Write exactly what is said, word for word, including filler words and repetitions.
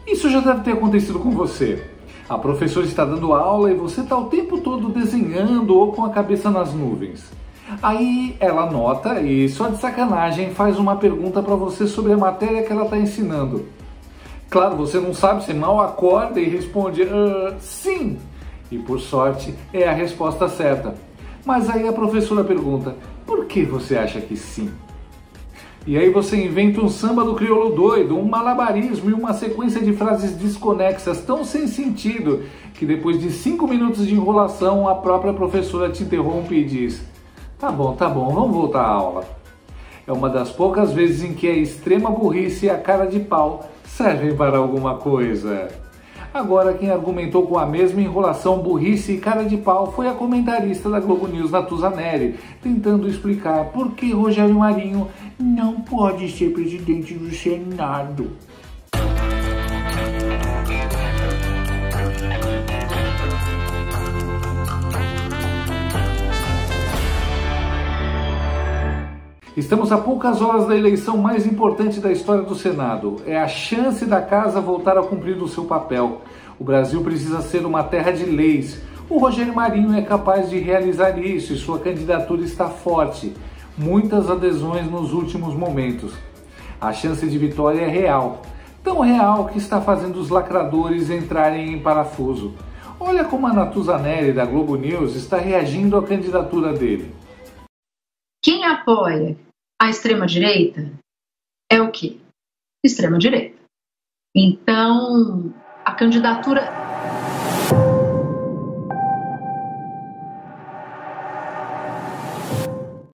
Isso já deve ter acontecido com você. A professora está dando aula e você está o tempo todo desenhando ou com a cabeça nas nuvens. Aí ela nota e, só de sacanagem, faz uma pergunta para você sobre a matéria que ela está ensinando. Claro, você não sabe, você mal acorda e responde uh, sim. E por sorte é a resposta certa. Mas aí a professora pergunta, por que você acha que sim? E aí você inventa um samba do crioulo doido, um malabarismo e uma sequência de frases desconexas tão sem sentido que depois de cinco minutos de enrolação a própria professora te interrompe e diz: tá bom, tá bom, vamos voltar à aula. É uma das poucas vezes em que a extrema burrice e a cara de pau servem para alguma coisa. Agora, quem argumentou com a mesma enrolação, burrice e cara de pau foi a comentarista da Globo News, Natuza Neri, tentando explicar por que Rogério Marinho não pode ser presidente do Senado. Estamos a poucas horas da eleição mais importante da história do Senado. É a chance da casa voltar a cumprir o seu papel. O Brasil precisa ser uma terra de leis. O Rogério Marinho é capaz de realizar isso e sua candidatura está forte. Muitas adesões nos últimos momentos. A chance de vitória é real. Tão real que está fazendo os lacradores entrarem em parafuso. Olha como a Natuza Neri, da Globo News, está reagindo à candidatura dele. Quem apoia a extrema-direita é o quê? Extrema-direita. Então, a candidatura